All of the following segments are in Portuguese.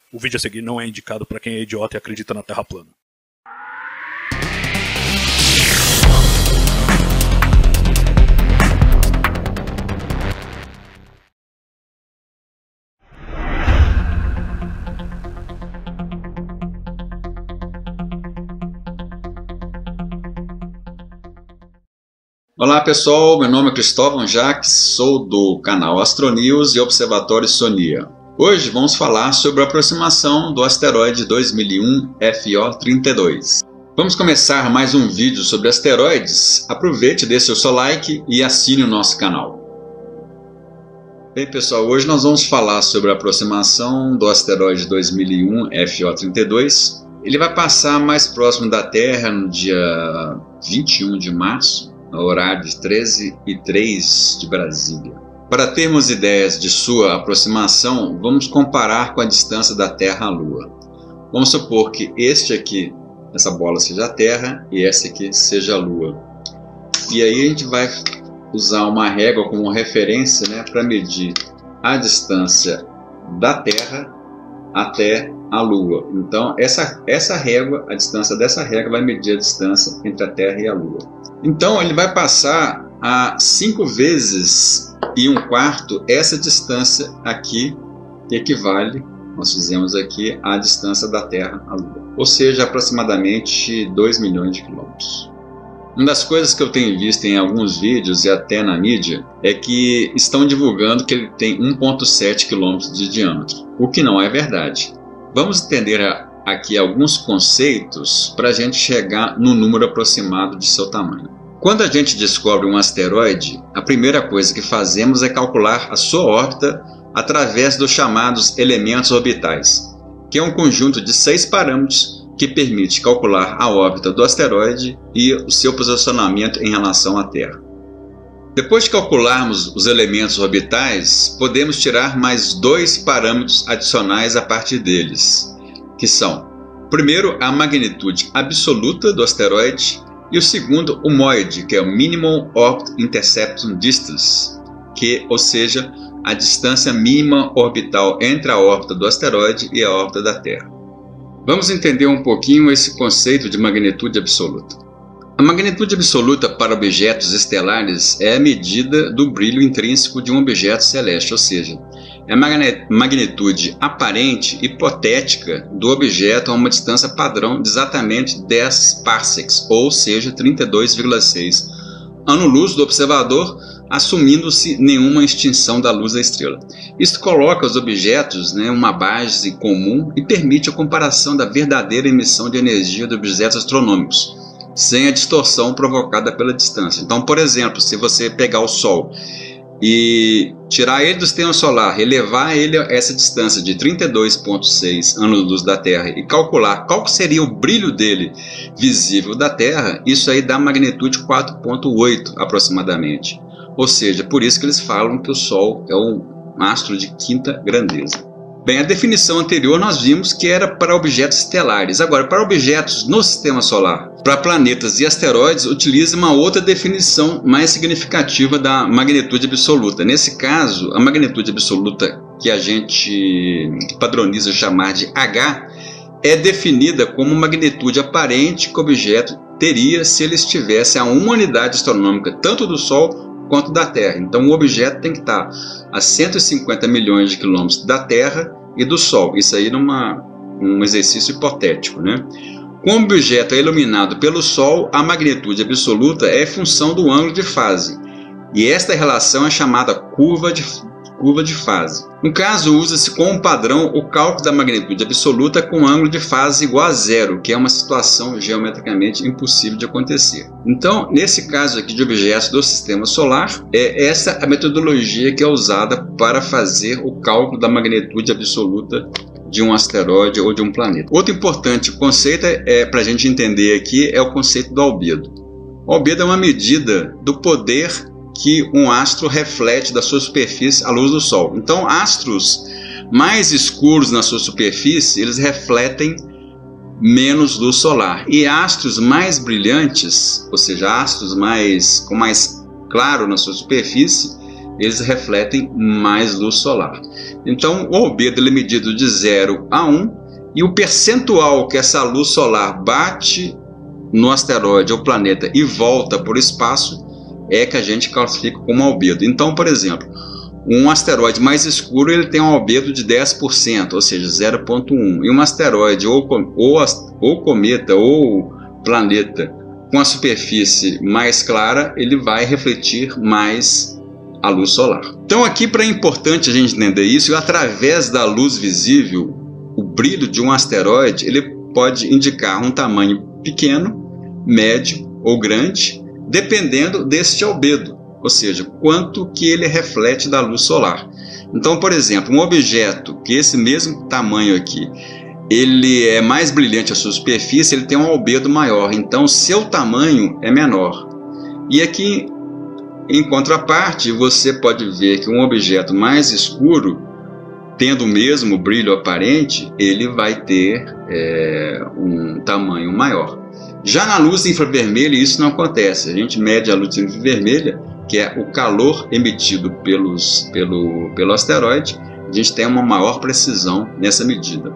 O vídeo a seguir não é indicado para quem é idiota e acredita na Terra plana. Olá pessoal, meu nome é Cristóvão Jacques, sou do canal Astronews e Observatório Sonia. Hoje vamos falar sobre a aproximação do asteroide 2001 FO32. Vamos começar mais um vídeo sobre asteroides. Aproveite, dê seu like e assine o nosso canal. Bem pessoal, hoje nós vamos falar sobre a aproximação do asteroide 2001 FO32. Ele vai passar mais próximo da Terra no dia 21 de março, no horário de 13h03 de Brasília. Para termos ideias de sua aproximação, vamos comparar com a distância da Terra à Lua. Vamos supor que este aqui, essa bola, seja a Terra e essa aqui seja a Lua. E aí a gente vai usar uma régua como referência, né, para medir a distância da Terra até a Lua. Então essa régua, a distância dessa régua vai medir a distância entre a Terra e a Lua. Então ele vai passar a 5 vezes e 1/4 essa distância aqui, que equivale, nós fizemos aqui, à distância da Terra à Lua, ou seja, aproximadamente 2 milhões de quilômetros. Uma das coisas que eu tenho visto em alguns vídeos e até na mídia é que estão divulgando que ele tem 1,7 quilômetros de diâmetro, o que não é verdade. Vamos entender aqui alguns conceitos para a gente chegar no número aproximado de seu tamanho. Quando a gente descobre um asteroide, a primeira coisa que fazemos é calcular a sua órbita através dos chamados elementos orbitais, que é um conjunto de 6 parâmetros que permite calcular a órbita do asteroide e o seu posicionamento em relação à Terra. Depois de calcularmos os elementos orbitais, podemos tirar mais 2 parâmetros adicionais a partir deles, que são, primeiro, a magnitude absoluta do asteroide, e o segundo, o MOID, que é o Minimum Orbit Interception Distance, ou seja, a distância mínima orbital entre a órbita do asteroide e a órbita da Terra. Vamos entender um pouquinho esse conceito de magnitude absoluta. A magnitude absoluta para objetos estelares é a medida do brilho intrínseco de um objeto celeste, ou seja, é a magnitude aparente hipotética do objeto a uma distância padrão de exatamente 10 parsecs, ou seja, 32,6 ano-luz do observador, assumindo-se nenhuma extinção da luz da estrela. Isso coloca os objetos em uma base comum e permite a comparação da verdadeira emissão de energia de objetos astronômicos, sem a distorção provocada pela distância. Então, por exemplo, se você pegar o Sol e tirar ele do sistema solar, elevar ele a essa distância de 32,6 anos-luz da Terra e calcular qual seria o brilho dele visível da Terra, isso aí dá magnitude 4,8 aproximadamente. Ou seja, por isso que eles falam que o Sol é um astro de quinta grandeza. Bem, a definição anterior nós vimos que era para objetos estelares. Agora, para objetos no sistema solar, para planetas e asteroides, utiliza uma outra definição mais significativa da magnitude absoluta. Nesse caso, a magnitude absoluta, que a gente padroniza chamar de H, é definida como magnitude aparente que o objeto teria se ele estivesse a uma unidade astronômica tanto do Sol quanto da Terra. Então o objeto tem que estar a 150 milhões de quilômetros da Terra e do Sol. Isso aí num exercício hipotético, né? Como o objeto é iluminado pelo Sol, a magnitude absoluta é função do ângulo de fase. E esta relação é chamada curva de fase. No caso, usa-se como padrão o cálculo da magnitude absoluta com ângulo de fase igual a 0, que é uma situação geometricamente impossível de acontecer. Então, nesse caso aqui de objetos do sistema solar, é essa a metodologia que é usada para fazer o cálculo da magnitude absoluta de um asteroide ou de um planeta. Outro importante conceito para a gente entender aqui é o conceito do albedo. O albedo é uma medida do poder que um astro reflete da sua superfície à luz do Sol. Então, astros mais escuros na sua superfície, eles refletem menos luz solar. E astros mais brilhantes, ou seja, astros com mais claro na sua superfície, eles refletem mais luz solar. Então o albedo é medido de 0 a 1, e o percentual que essa luz solar bate no asteroide ou planeta e volta por espaço é que a gente classifica como albedo. Então, por exemplo, um asteroide mais escuro ele tem um albedo de 10%, ou seja, 0,1. E um asteroide ou cometa ou planeta com a superfície mais clara, ele vai refletir mais a luz solar. Então aqui é importante a gente entender isso, através da luz visível, o brilho de um asteroide ele pode indicar um tamanho pequeno, médio ou grande, dependendo deste albedo, ou seja, quanto que ele reflete da luz solar. Então, por exemplo, um objeto que esse mesmo tamanho aqui, ele é mais brilhante a sua superfície, ele tem um albedo maior, então seu tamanho é menor. E aqui, em contraparte, você pode ver que um objeto mais escuro, tendo o mesmo brilho aparente, ele vai ter um tamanho maior. Já na luz infravermelha isso não acontece. A gente mede a luz infravermelha, que é o calor emitido pelo asteroide, a gente tem uma maior precisão nessa medida.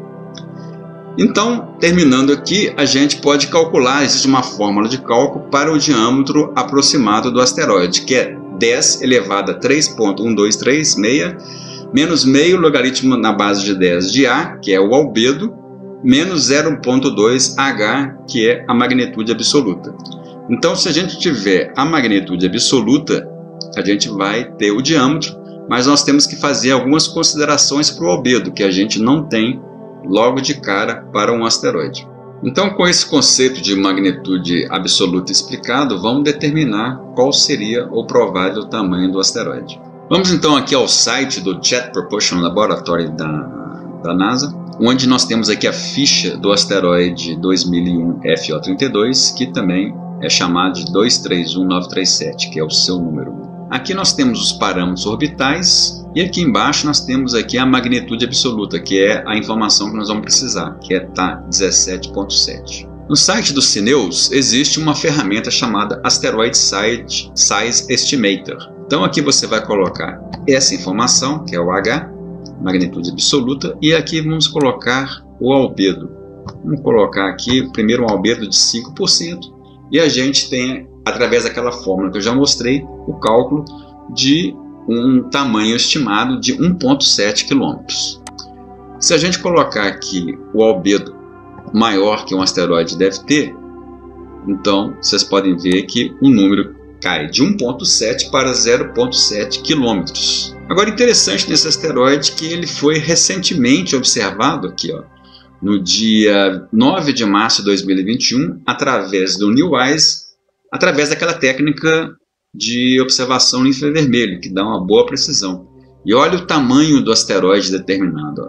Então, terminando aqui, a gente pode calcular, existe uma fórmula de cálculo para o diâmetro aproximado do asteroide, que é 10 elevado a 3,1236, menos meio logaritmo na base de 10 de A, que é o albedo, menos 0,2 H, que é a magnitude absoluta. Então, se a gente tiver a magnitude absoluta, a gente vai ter o diâmetro, mas nós temos que fazer algumas considerações para o albedo, que a gente não tem logo de cara para um asteroide. Então, com esse conceito de magnitude absoluta explicado, vamos determinar qual seria o provável tamanho do asteroide. Vamos então aqui ao site do Jet Propulsion Laboratory da NASA, onde nós temos aqui a ficha do asteroide 2001 FO32, que também é chamado de 231937, que é o seu número. Aqui nós temos os parâmetros orbitais e aqui embaixo nós temos aqui a magnitude absoluta, que é a informação que nós vamos precisar, que é 17.7. No site do CNEUS existe uma ferramenta chamada Asteroid Size Estimator. Então aqui você vai colocar essa informação, que é o H, magnitude absoluta, e aqui vamos colocar o albedo. Vamos colocar aqui primeiro um albedo de 5% e a gente tem, através daquela fórmula que eu já mostrei, o cálculo de um tamanho estimado de 1,7 km. Se a gente colocar aqui o albedo maior que um asteroide deve ter, então vocês podem ver que o número cai de 1,7 para 0,7 km. Agora, interessante nesse asteroide que ele foi recentemente observado aqui, ó, no dia 9 de março de 2021, através do NEWISE, através daquela técnica de observação no infravermelho, que dá uma boa precisão. E olha o tamanho do asteroide determinado,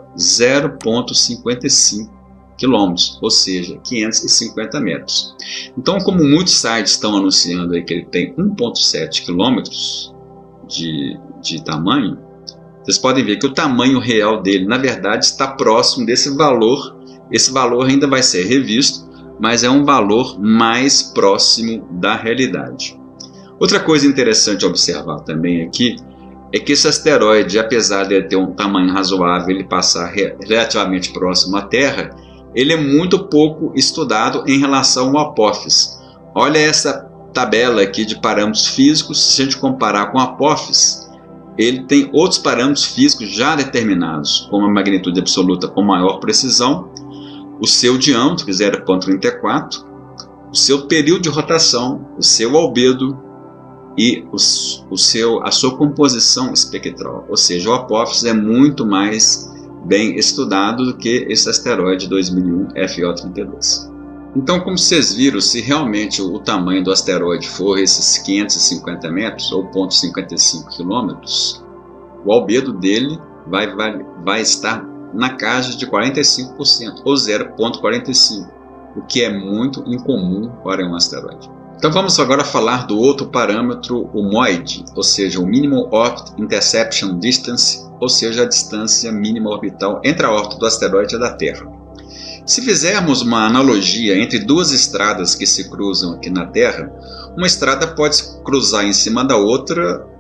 0,55 km, ou seja, 550 metros. Então, como muitos sites estão anunciando aí que ele tem 1,7 km de tamanho, vocês podem ver que o tamanho real dele, na verdade, está próximo desse valor. Esse valor ainda vai ser revisto, mas é um valor mais próximo da realidade. Outra coisa interessante a observar também aqui é que esse asteroide, apesar de ter um tamanho razoável, ele passar relativamente próximo à Terra, ele é muito pouco estudado em relação ao Apophis. Olha essa tabela aqui de parâmetros físicos. Se a gente comparar com o Apophis, ele tem outros parâmetros físicos já determinados, como a magnitude absoluta com maior precisão, o seu diâmetro, 0,34, o seu período de rotação, o seu albedo e a sua composição espectral. Ou seja, o Apophis é muito mais bem estudado do que esse asteroide 2001 FO32. Então, como vocês viram, se realmente o tamanho do asteroide for esses 550 metros ou 0,55 km, o albedo dele vai estar na casa de 45%, ou 0,45, o que é muito incomum para um asteroide. Então vamos agora falar do outro parâmetro, o MOID, ou seja, o Minimum Orbit Interception Distance, ou seja, a distância mínima orbital entre a órbita do asteroide e a da Terra. Se fizermos uma analogia entre duas estradas que se cruzam aqui na Terra, uma estrada pode cruzar em cima da outra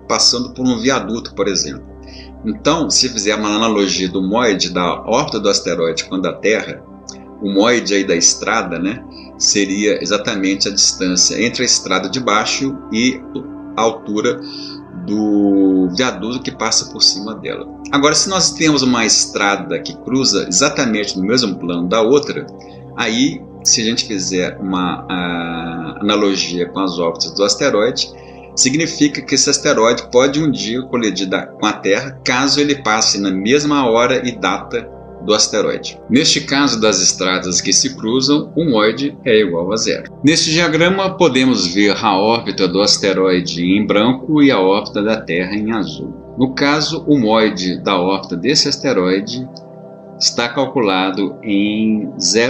passando por um viaduto, por exemplo. Então, se fizer uma analogia do moide da órbita do asteroide com a da Terra, o moide aí da estrada, né, seria exatamente a distância entre a estrada de baixo e a altura do viaduto que passa por cima dela. Agora, se nós temos uma estrada que cruza exatamente no mesmo plano da outra, aí, se a gente fizer uma analogia com as órbitas do asteroide, significa que esse asteroide pode um dia colidir com a Terra, caso ele passe na mesma hora e data do asteroide. Neste caso das estradas que se cruzam, o moide é igual a zero. Neste diagrama podemos ver a órbita do asteroide em branco e a órbita da Terra em azul. No caso, o moide da órbita desse asteroide está calculado em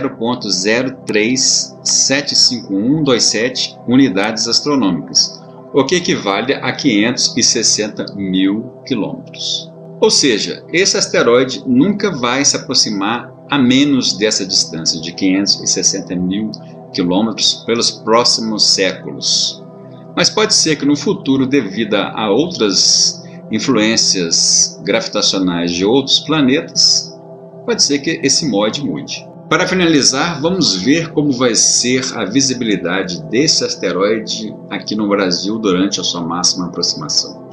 0,0375127 unidades astronômicas, o que equivale a 560 mil quilômetros. Ou seja, esse asteroide nunca vai se aproximar a menos dessa distância de 560 mil quilômetros pelos próximos séculos. Mas pode ser que no futuro, devido a outras influências gravitacionais de outros planetas, pode ser que esse moide mude. Para finalizar, vamos ver como vai ser a visibilidade desse asteroide aqui no Brasil durante a sua máxima aproximação.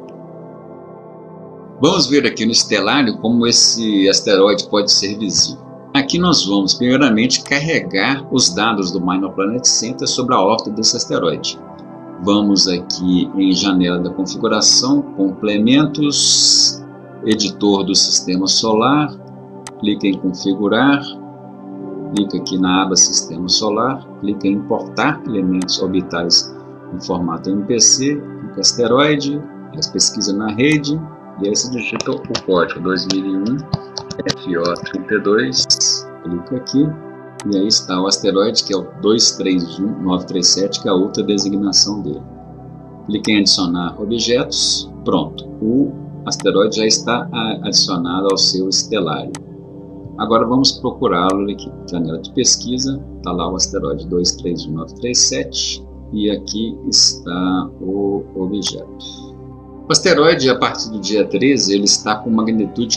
Vamos ver aqui no estelário como esse asteroide pode ser visível. Aqui nós vamos primeiramente carregar os dados do Minor Planet Center sobre a órbita desse asteroide. Vamos aqui em janela da configuração, complementos, editor do sistema solar, clica em configurar, clica aqui na aba Sistema Solar, clica em importar elementos orbitais em formato MPC, clica asteroide, faz pesquisa na rede, e aí você digita o código 2001 FO32, clica aqui, e aí está o asteroide, que é o 231937, que é a outra designação dele. Clique em adicionar objetos, pronto, o asteroide já está adicionado ao seu estelário. Agora vamos procurá-lo aqui, janela de pesquisa, está lá o asteroide 231937, e aqui está o objeto. O asteroide, a partir do dia 13, ele está com magnitude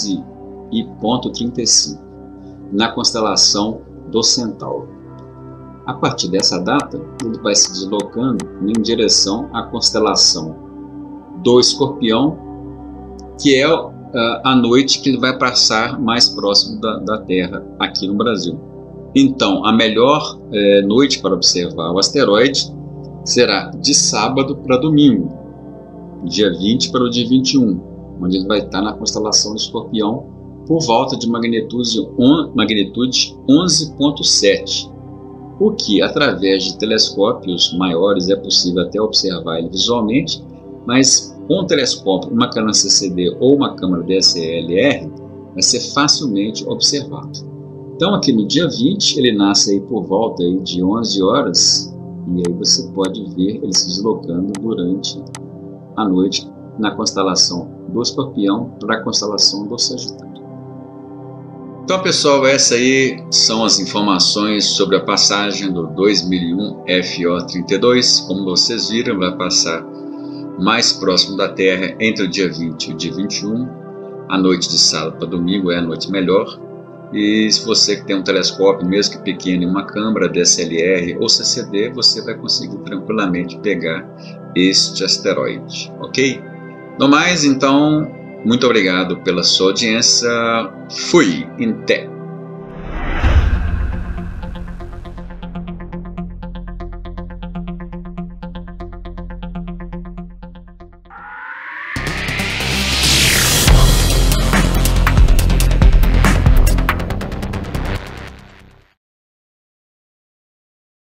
15,35 na constelação do Centauro. A partir dessa data, ele vai se deslocando em direção à constelação do Escorpião, que é a noite que ele vai passar mais próximo da Terra aqui no Brasil. Então, a melhor noite para observar o asteroide será de sábado para domingo, dia 20 para o dia 21, onde ele vai estar na constelação do Escorpião por volta de magnitude 11,7, o que, através de telescópios maiores, é possível até observar ele visualmente, mas com um telescópio, uma câmera CCD ou uma câmera DSLR, vai ser facilmente observado. Então, aqui no dia 20, ele nasce aí por volta aí de 11 horas, e aí você pode ver ele se deslocando durante a noite na constelação do Escorpião para a constelação do Sagitário. Então, pessoal, essas aí são as informações sobre a passagem do 2001 FO32. Como vocês viram, vai passar mais próximo da Terra entre o dia 20 e o dia 21. A noite de sábado para domingo é a noite melhor. E se você que tem um telescópio, mesmo que pequeno, uma câmera DSLR ou CCD, você vai conseguir tranquilamente pegar este asteroide, ok? No mais, então, muito obrigado pela sua audiência. Fui, em té.